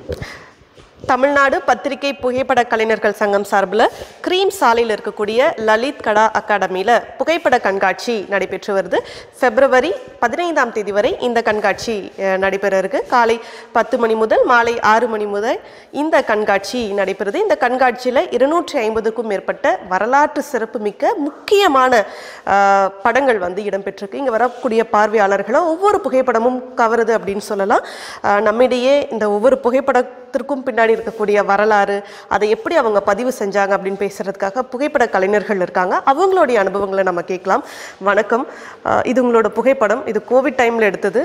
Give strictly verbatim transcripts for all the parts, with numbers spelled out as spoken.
Tamilnadu பத்திரிகை புகைப்பட கலைஞர்கள் சங்கம் சார்பில் கிரீம் சாலையில் இருக்கக்கூடிய LalitKala அகாடமியில் புகைப்பட கண்காட்சி நடைபெற்று வருது. பிப்ரவரி பதினைந்தாம் தேதி வரை இந்த கண்காட்சி நடைபெற இருக்கு. காலை பத்து மணி முதல் மாலை ஆறு மணி முதல் இந்த கண்காட்சி நடைபெறுது. இந்த கண்காட்சியில் இருநூற்றி ஐம்பதுக்கும் மேற்பட்ட வரலாற்று சிறப்புமிக்க முக்கியமான படங்கள் வந்து இடம்பெற்றிருக்கு. இங்கே வரக்கூடிய பார்வையாளர்களை ஒவ்வொரு புகைப்படமும் கவருது அப்படின்னு சொல்லலாம். நம்மிடையே இந்த ஒவ்வொரு புகைப்படத்திற்கும் பின்னாடி இருக்கக்கூடிய வரலாறு அதை எப்படி அவங்க பதிவு செஞ்சாங்க அப்படின்னு பேசுறதுக்காக புகைப்பட கலைஞர்கள் இருக்காங்க. அவங்களுடைய அனுபவங்களை நம்ம கேட்கலாம். வணக்கம், இது உங்களோட புகைப்படம். இது கோவிட் டைம்ல எடுத்தது.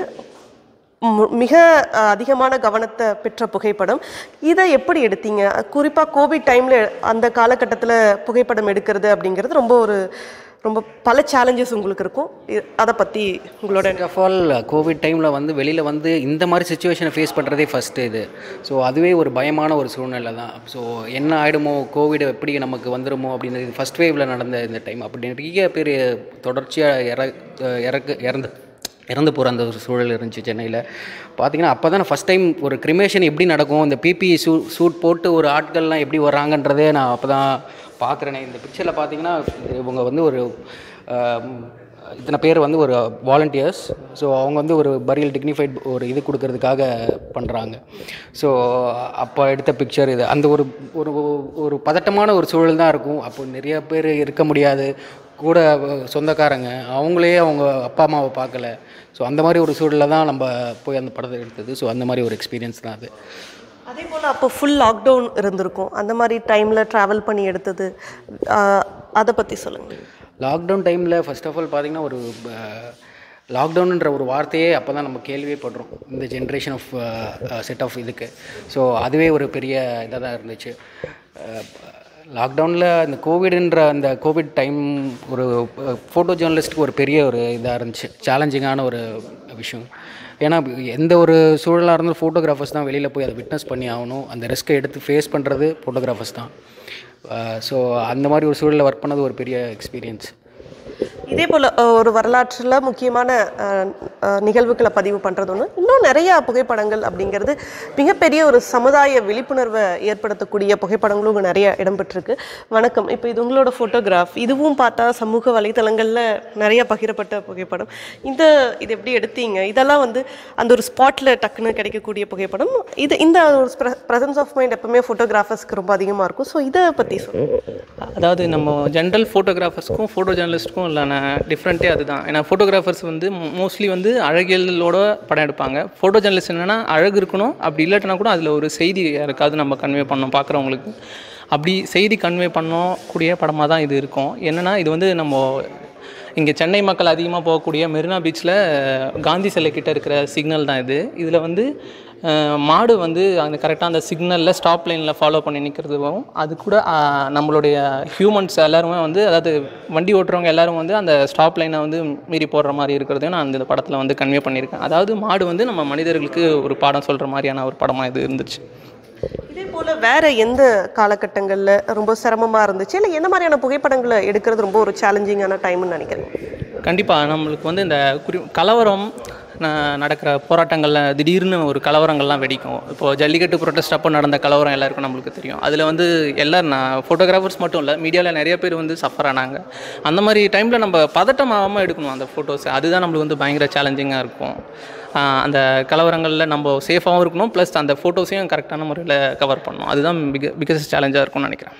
மிக அதிகமான கவனத்தை பெற்ற புகைப்படம். இதை எப்படி எடுத்தீங்க? குறிப்பா கோவிட் டைம்ல அந்த காலகட்டத்தில் புகைப்படம் எடுக்கிறது அப்படிங்கிறது ரொம்ப ஒரு ரொம்ப பல சேலஞ்சஸ் உங்களுக்கு இருக்கும். அதை பற்றி உங்களோட ஆஃப் ஆல் கோவிட் டைமில் வந்து வெளியில் வந்து இந்த மாதிரி சுச்சுவேஷனை ஃபேஸ் பண்ணுறதே ஃபஸ்ட்டு இது. ஸோ அதுவே ஒரு பயமான ஒரு சூழ்நிலை தான். ஸோ என்ன ஆகிடுமோ, கோவிட் எப்படி நமக்கு வந்துடுமோ அப்படின்றது ஃபஸ்ட் வேவில் நடந்த இந்த டைம். அப்படி நிறைய பேர் தொடர்ச்சியாக இற இறக்கு இறந்து இறந்து போகிற அந்த ஒரு சூழல் இருந்துச்சு சென்னையில். பார்த்திங்கன்னா அப்போ தான் ஃபஸ்ட் டைம் ஒரு கிரிமேஷன் எப்படி நடக்கும், இந்த பிபிஇ சூ சூட் போட்டு ஒரு ஆட்கள்லாம் எப்படி வர்றாங்கன்றதே நான் அப்போ தான் பார்க்குறேனே. இந்த பிக்சரில் பார்த்திங்கன்னா இவங்க வந்து ஒரு இத்தனை பேர் வந்து ஒரு வாலண்டியர்ஸ். ஸோ அவங்க வந்து ஒரு பரியல் டிக்னிஃபைட் ஒரு இது கொடுக்கறதுக்காக பண்ணுறாங்க. ஸோ அப்போ எடுத்த பிக்சர் இது. அந்த ஒரு ஒரு ஒரு பதட்டமான ஒரு சூழல் தான் இருக்கும். அப்போ நிறைய பேர் இருக்க முடியாது, கூட சொந்தக்காரங்க அவங்களே அவங்க அப்பா அம்மாவை பார்க்கல. ஸோ அந்த மாதிரி ஒரு சூழலில் தான் நம்ம போய் அந்த படத்தை எடுத்தது. ஸோ அந்த மாதிரி ஒரு எக்ஸ்பீரியன்ஸ் தான் அது. அதே போல் அப்போ ஃபுல் லாக்டவுன் இருந்திருக்கும். அந்த மாதிரி டைமில் ட்ராவல் பண்ணி எடுத்தது, அதை பற்றி சொல்லுங்கள். லாக்டவுன் டைமில் ஃபர்ஸ்ட் ஆஃப் ஆல் பார்த்திங்கன்னா ஒரு லாக்டவுனுன்ற ஒரு வார்த்தையே அப்போ தான் நம்ம கேள்வியே படுறோம் இந்த ஜென்ரேஷன் ஆஃப் செட் ஆஃப் இதுக்கு. ஸோ அதுவே ஒரு பெரிய இதாக தான் இருந்துச்சு. லாக்டவுனில் அந்த கோவிடுன்ற அந்த கோவிட் டைம் ஒரு ஃபோட்டோ ஜேர்னலிஸ்ட்டுக்கு ஒரு பெரிய ஒரு இதாக இருந்துச்சு, சேலஞ்சிங்கான ஒரு விஷயம். ஏன்னா எந்த ஒரு சூழலாக இருந்தாலும் ஃபோட்டோகிராஃபர்ஸ் தான் வெளியில் போய் அதை விட்னஸ் பண்ணி ஆகணும். அந்த ரிஸ்க்கை எடுத்து ஃபேஸ் பண்ணுறது ஃபோட்டோகிராஃபர்ஸ் தான். ஸோ அந்த மாதிரி ஒரு சூழலில் ஒர்க் பண்ணது ஒரு பெரிய எக்ஸ்பீரியன்ஸ். இதே போல் ஒரு வரலாற்றில் முக்கியமான நிகழ்வுகளை பதிவு பண்ணுறது ஒன்று. இன்னும் நிறையா புகைப்படங்கள் அப்படிங்கிறது மிகப்பெரிய ஒரு சமுதாய விழிப்புணர்வை ஏற்படுத்தக்கூடிய புகைப்படங்களும் நிறைய இடம்பெற்றிருக்கு. வணக்கம், இப்போ இது உங்களோட ஃபோட்டோகிராஃப். இதுவும் பார்த்தா சமூக வலைத்தளங்களில் நிறைய பகிரப்பட்ட புகைப்படம். இந்த இது எப்படி எடுத்தீங்க? இதெல்லாம் வந்து அந்த ஒரு ஸ்பாட்டில் டக்குன்னு கிடைக்கக்கூடிய புகைப்படம். இது இந்த ஒரு ப்ரெசன்ஸ் ஆஃப் மைண்ட் எப்பவுமே ஃபோட்டோகிராஃபர்ஸ்க்கு ரொம்ப அதிகமாக இருக்கும். ஸோ இதை பற்றி சொல்லுங்கள். அதாவது நம்ம ஜென்ரல் ஃபோட்டோகிராஃபர்ஸ்க்கும் ஃபோட்டோ ஜேர்னலிஸ்ட்டுக்கும் இல்லான டிஃப்ரெண்ட்டே அதுதான். ஏன்னா ஃபோட்டோகிராஃபர்ஸ் வந்து மோஸ்ட்லி வந்து அழகியலோட படம் எடுப்பாங்க. ஃபோட்டோ ஜேர்னலிஸ்ட் என்னென்னா அழகு இருக்கணும், அப்படி இல்லாட்டினா கூட அதில் ஒரு செய்தி யாருக்காவது நம்ம கன்வே பண்ணோம் பார்க்குறவங்களுக்கு. அப்படி செய்தி கன்வே பண்ணக்கூடிய படமாக தான் இது இருக்கும். என்னென்னா இது வந்து நம்ம இங்கே சென்னை மக்கள் அதிகமாக போகக்கூடிய மெரினா பீச்சில் காந்தி சிலை கிட்ட இருக்கிற சிக்னல் தான் இது. இதில் வந்து மாடு வந்து அந்த கரெக்டாக அந்த சிக்னலில் ஸ்டாப் லைனில் ஃபாலோ பண்ணி நிற்கிறதுவும், அது கூட நம்மளுடைய ஹியூமன்ஸ் எல்லாருமே வந்து, அதாவது வண்டி ஓட்டுறவங்க எல்லோரும் வந்து அந்த ஸ்டாப் லைனை வந்து மீறி போடுற மாதிரி இருக்கிறதையும் நான் இந்த படத்தில் வந்து கன்வே பண்ணியிருக்கேன். அதாவது மாடு வந்து நம்ம மனிதர்களுக்கு ஒரு பாடம் சொல்கிற மாதிரியான ஒரு படமாக இது இருந்துச்சு. இதே போல் வேறு எந்த காலகட்டங்களில் ரொம்ப சிரமமாக இருந்துச்சு, இல்லை எந்த மாதிரியான புகைப்படங்களை எடுக்கிறது ரொம்ப ஒரு சேலஞ்சிங்கான டைம்னு நினைக்கிறேன்? கண்டிப்பாக நம்மளுக்கு வந்து இந்த குறி கலவரம் நடக்கிற போராட்டங்களில் திடீர்னு ஒரு கலவரங்கள்லாம் வெடிக்கும். இப்போது ஜல்லிக்கட்டு ப்ரொட்டஸ்ட் அப்போ நடந்த கலவரம் எல்லாருக்கும் நம்மளுக்கு தெரியும். அதில் வந்து எல்லோரும் நான் ஃபோட்டோகிராஃபர்ஸ் மட்டும் இல்லை, மீடியாவில் நிறைய பேர் வந்து சஃபர் ஆனாங்க. அந்த மாதிரி டைமில் நம்ம பதட்டமாகாமல் எடுக்கணும் அந்த ஃபோட்டோஸ். அதுதான் நம்மளுக்கு வந்து பயங்கர சேலஞ்சிங்காக இருக்கும். அந்த கலவரங்களில் நம்ம சேஃபாகவும் இருக்கணும், ப்ளஸ் அந்த ஃபோட்டோஸையும் கரெக்டான முறையில் கவர் பண்ணணும். அதுதான் பிக பிகஸ்ட் சேலஞ்சாக இருக்கும்னு நினைக்கிறேன்.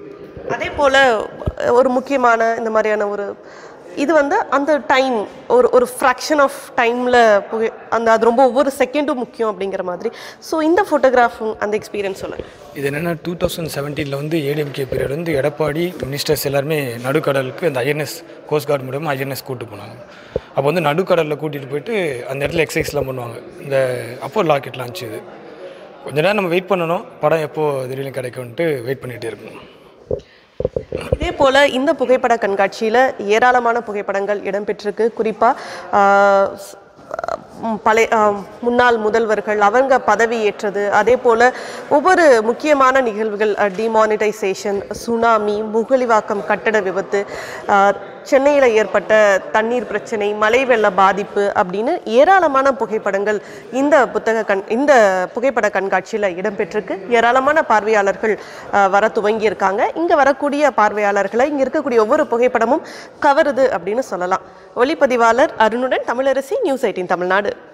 அதே போல் ஒரு முக்கியமான இந்த மாதிரியான ஒரு இது வந்து அந்த டைம் ஒரு ஒரு ஃப்ராக்ஷன் ஆஃப் டைமில் புகை அந்த அது ரொம்ப ஒவ்வொரு செகண்டும் முக்கியம் அப்படிங்கிற மாதிரி. ஸோ இந்த ஃபோட்டோகிராஃபும் அந்த எக்ஸ்பீரியன்ஸ் சொல்லுங்கள். இது என்னென்னா டூ தௌசண்ட் செவன்டீனில் வந்து ஏடிஎம்கே பீரியட் வந்து எடப்பாடி மினிஸ்டர்ஸ் எல்லாருமே நடுக்கடலுக்கு அந்த ஐஎன்எஸ் கோஸ்ட் கார்டு மூலமாக ஐஎன்எஸ் கூப்பிட்டு போனாங்க. அப்போ வந்து நடுக்கடலில் கூட்டிகிட்டு போயிட்டு அந்த இடத்துல எக்ஸசைஸ்லாம் பண்ணுவாங்க. இந்த அப்போ லாக்கெட் லான்ச் இது கொஞ்ச நேரம் நம்ம வெயிட் பண்ணணும், படம் எப்போது திடீர்னு கிடைக்கும்ன்ட்டு வெயிட் பண்ணிகிட்டே இருக்கணும். இதே போல் இந்த புகைப்பட கண்காட்சியில் ஏராளமான புகைப்படங்கள் இடம்பெற்றிருக்கு. குறிப்பாக பழைய முன்னாள் முதல்வர்கள் அவங்க பதவி ஏற்றது, அதே போல் ஒவ்வொரு முக்கியமான நிகழ்வுகள், டிமானிட்டைசேஷன், சுனாமி, முகலிவாக்கம் கட்டட விபத்து, சென்னையில் ஏற்பட்ட தண்ணீர் பிரச்சனை, மழை வெள்ள பாதிப்பு அப்படின்னு ஏராளமான புகைப்படங்கள் இந்த புத்தக கண் இந்த புகைப்பட கண்காட்சியில் இடம்பெற்றிருக்கு. ஏராளமான பார்வையாளர்கள் வர துவங்கியிருக்காங்க. இங்கே வரக்கூடிய பார்வையாளர்களை இங்கே இருக்கக்கூடிய ஒவ்வொரு புகைப்படமும் கவருது அப்படின்னு சொல்லலாம். ஒளிப்பதிவாளர் அருணுடன் தமிழரசி, நியூஸ் எயிட்டீன் தமிழ்நாடு.